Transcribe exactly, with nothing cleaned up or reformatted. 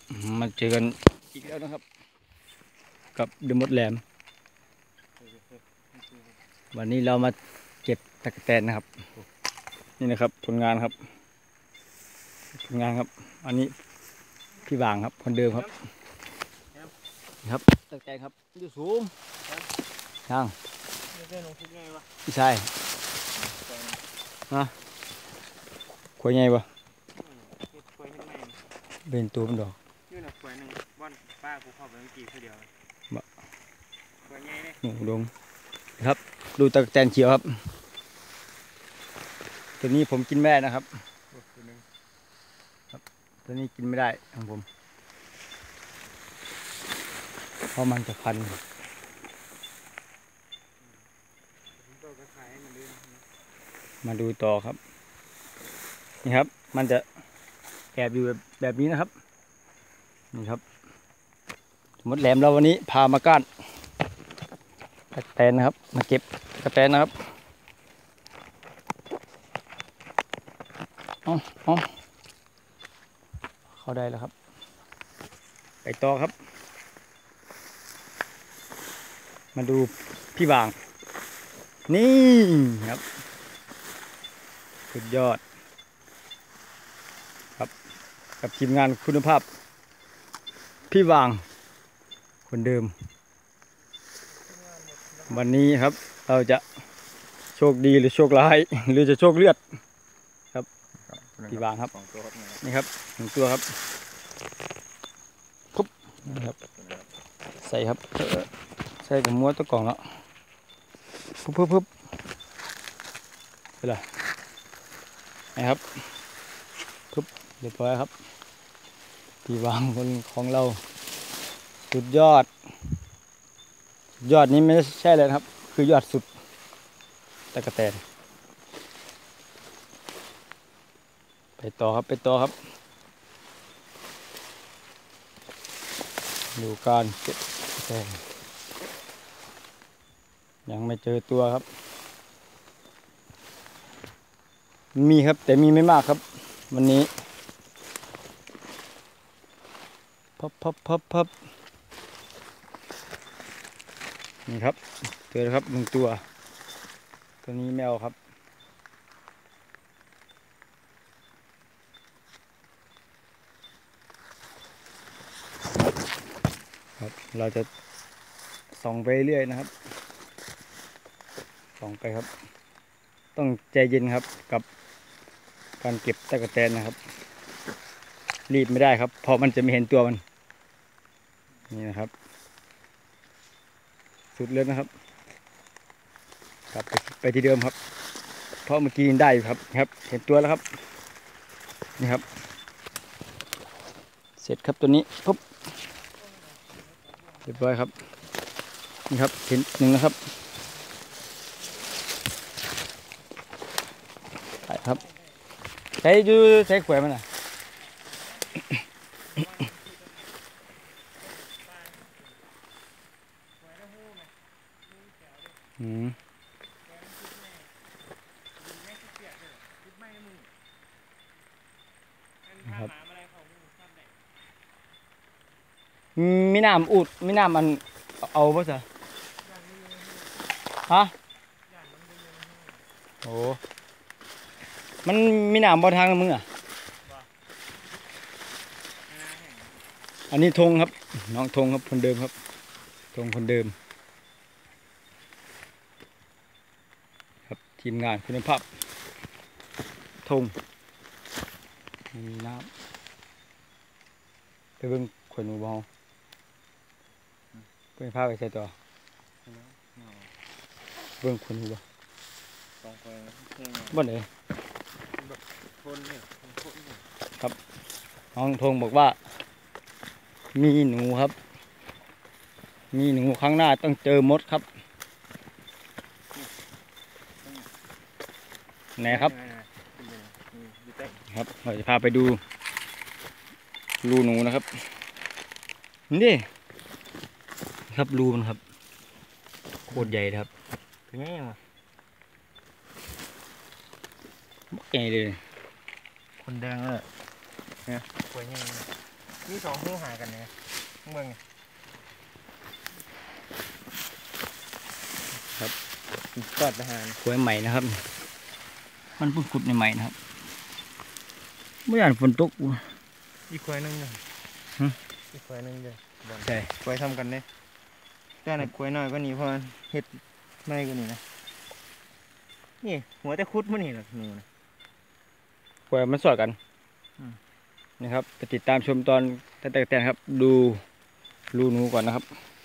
มาเจอกันอีกแล้วนะครับกับเดอะมดแหลมวันนี้เรามาเก็บตะกแตนนะครับนี่นะครับผลงานครับผลงานครับอันนี้พี่บางครับคนเดิมครับครับตะกแตนครับอยู่สูงทางพี่ชายนะขวายใหญ่ปะเป็นตัวมันดอกอยู่ในขวายหนึ่งบ้านป้ากูเข้าไปเมื่อกี้คือเดียวขวายใหญ่เลยหนูลงครับดูตะกแตนเขียวครับตัวนี้ผมกินไม่ได้นะครับครับตัวนี้กินไม่ได้ของผมเพราะมันจะพันมาดูต่อครับนี่ครับมันจะแอบอยู่แบบแบบนี้นะครับนี่ครับมดแหลมเราวันนี้พามาก้านตะกแตนนะครับมาเก็บตะกแตนนะครับอ๋ออ๋อเข้าได้แล้วครับไปต่อครับมาดูพี่บางนี่ครับสุดยอดครับกับทีมงานคุณภาพพี่บางคนเดิมวันนี้ครับเราจะโชคดีหรือโชคร้ายหรือจะโชคเลือดครับพี่บางครับนี่ครับหนึ่งตัวครับปุ๊บนี่ครับใส่ครับใส่กับม้วนตัวกล่องแล้วปุ๊บปุ๊บปุ๊บไปเลยนะครับปุ๊บเรียบร้อยครับพี่บางคนของเราสุดยอดยอดนี้ไม่ใช่เลยครับคือยอดสุดตะกแตนไปต่อครับไปต่อครับดูการเก็บตะกแตนยังไม่เจอตัวครับมีครับแต่มีไม่มากครับวันนี้พับพับพับพับนี่ครับเจอแล้วครับหนึ่งตัวตัวนี้ไม่เอาครับครับเราจะส่องไปเรื่อยนะครับส่องไปครับต้องใจเย็นครับกับการเก็บตะกแตนนะครับรีบไม่ได้ครับเพราะมันจะไม่เห็นตัวมันนี่นะครับสุดเลยนะครับกลับไปไปที่เดิมครับเพราะเมื่อกี้ได้อยู่ครับครับเห็นตัวแล้วครับนี่ครับเสร็จครับตัวนี้ปุ๊บเรียบร้อยครับนี่ครับเห็นหนึ่งนะครับไปครับใช้ดูใช้ขวายมันอ่ะอืมครับมีน้ำอุดมีน้ำมันเอาป่ะจ๊ะฮะโอ้มันมีน้ำบ่ทางมึงอ่ะอันนี้ธงครับน้องธงครับคนเดิมครับธงคนเดิมครับทีมงานคุณภาพธงมีน้ำไปเบิ่งขวดหนูบอลเป็นผ้าไปใส่ต่อเบิ่งขวดหนูบ่บ่ไหนครับน้องธงบอกว่ามีหนูครับมีหนูครั้งหน้าต้องเจอมดครับไหนครับครับเราจะพาไปดูรูหนูนะครับนี่ครับรูมันครับโคตรใหญ่ครับเป็นไงวะใหญ่เลยคนแดงเลยเนี่ยขวายใหญ่มีสองหูหากันเนี่ยเมืองครับกอดทหารกล้วยใหม่นะครับ มันเพิ่งขุดใหม่ๆนะครับไม่อยากฝนตกอีกควายนึงเลยหึอีกควายนึงเลยบอลใช่ควายทำกันเนี่ยแต่ไหนควายน้อยก็นี่เพราะเห็ดไม่ก็นี่นะนี่หัวแต่คุดมันนี่หรอกหนูนะกล้วยมันสอดกันอืมนะครับไปติดตามชมตอนแต่แต่ครับ ดูรูหนูก่อนนะครับ